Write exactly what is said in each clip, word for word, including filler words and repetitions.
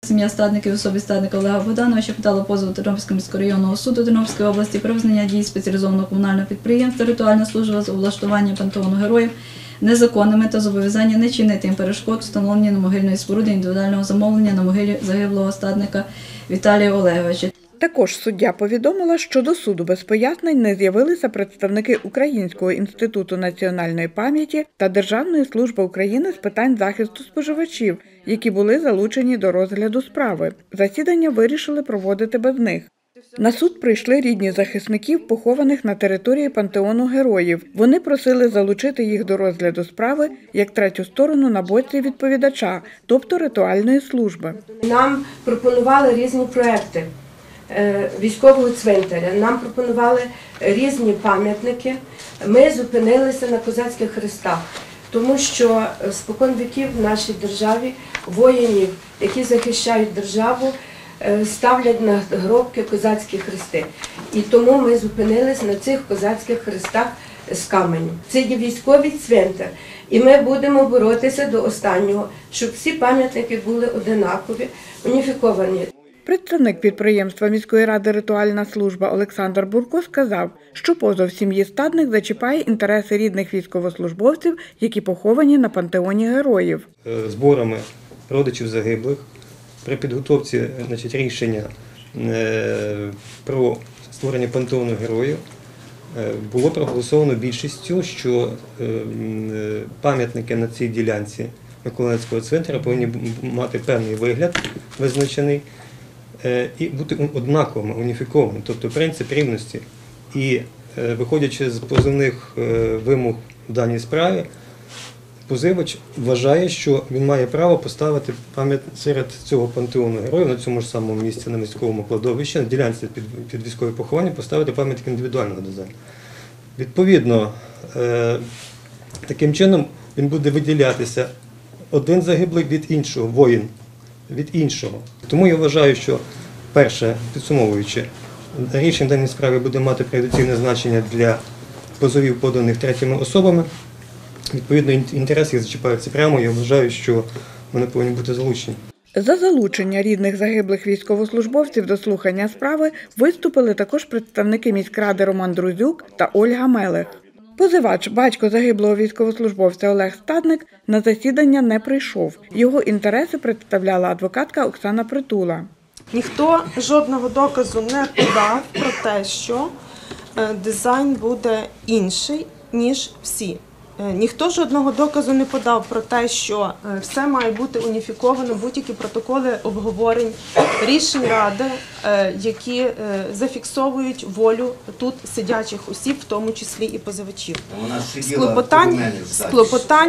Сім'я Стадників, особі Стадника Олега Богдановича подала позов Тернопільського міськрайонного суду Тернопільської області про визнання дій спеціалізованого комунального підприємства «Ритуальна служба» з облаштування пантеону героїв незаконними та зобов'язання не чинити їм перешкод встановлення на могильної споруди індивідуального замовлення на могилі загиблого стадника Віталія Олеговича. Також суддя повідомила, що до суду без пояснень не з'явилися представники Українського інституту національної пам'яті та Державної служби України з питань захисту споживачів, які були залучені до розгляду справи. Засідання вирішили проводити без них. На суд прийшли рідні захисників, похованих на території пантеону героїв. Вони просили залучити їх до розгляду справи як третю сторону на боці відповідача, тобто ритуальної служби. Нам пропонували різні проекти військового цвинтаря, нам пропонували різні пам'ятники. Ми зупинилися на козацьких хрестах, тому що спокон віків в нашій державі воїнів, які захищають державу, ставлять на гробки козацькі хрести. І тому ми зупинилися на цих козацьких хрестах з каменю. Це є військовий цвинтар. І ми будемо боротися до останнього, щоб всі пам'ятники були одинакові, уніфіковані. Представник підприємства міської ради «Ритуальна служба» Олександр Бурко сказав, що позов сім'ї Стадник зачіпає інтереси рідних військовослужбовців, які поховані на пантеоні героїв. Зборами родичів загиблих при підготовці значить, рішення про створення пантеону героїв було проголосовано більшістю, що пам'ятники на цій ділянці Миколаївського цвинтаря повинні мати певний вигляд визначений і бути однаковими, уніфікованими, тобто принцип рівності. І виходячи з позовних вимог в даній справі, позивач вважає, що він має право поставити пам'ятник серед цього пантеону героїв на цьому ж самому місці, на міському кладовищі, на ділянці під, під військове поховання, поставити пам'ятник індивідуального дизайну. Відповідно, таким чином він буде виділятися один загиблий від іншого, воїн від іншого. Тому я вважаю, що, перше, підсумовуючи, рішення в даній справі буде мати преюдиційне значення для позовів, поданих третіми особами. Відповідно, інтереси їх зачіпаються прямо, я вважаю, що вони повинні бути залучені. За залучення рідних загиблих військовослужбовців до слухання справи виступили також представники міськради Роман Друзюк та Ольга Мелех. Позивач, батько загиблого військовослужбовця Олег Стадник, на засідання не прийшов. Його інтереси представляла адвокатка Оксана Притула. Ніхто жодного доказу не подав про те, що дизайн буде інший, ніж всі. Ніхто жодного доказу не подав про те, що все має бути уніфіковано, будь-які протоколи обговорень, рішень ради, які зафіксовують волю тут сидячих осіб, в тому числі і позивачів. Склопотань, склопотань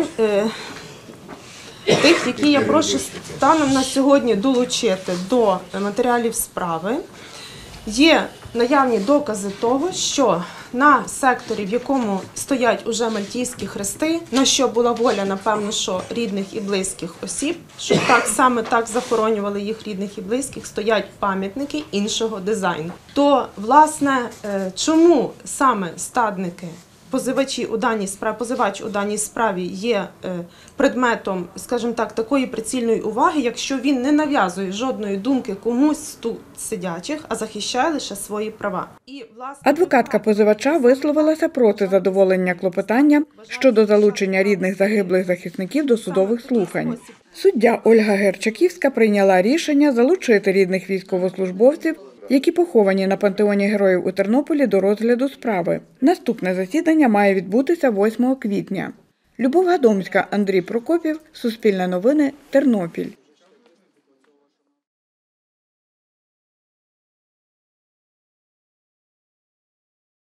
тих, які я прошу станом на сьогодні долучити до матеріалів справи, є наявні докази того, що на секторі, в якому стоять уже мальтійські хрести, на що була воля, напевно, що рідних і близьких осіб, що так саме так захоронювали їх рідних і близьких, стоять пам'ятники іншого дизайну. То, власне, чому саме стадники, позивачі у даній справі, позивач у даній справі є предметом, скажімо так, такої прицільної уваги, якщо він не нав'язує жодної думки комусь тут сидячих, а захищає лише свої права. І, власне, адвокатка позивача висловилася проти задоволення клопотання щодо залучення рідних загиблих захисників до судових слухань. Суддя Ольга Герчаківська прийняла рішення залучити рідних військовослужбовців, які поховані на пантеоні героїв у Тернополі, до розгляду справи. Наступне засідання має відбутися восьмого квітня. Любов Гадомська, Андрій Прокопів, Суспільне новини, Тернопіль.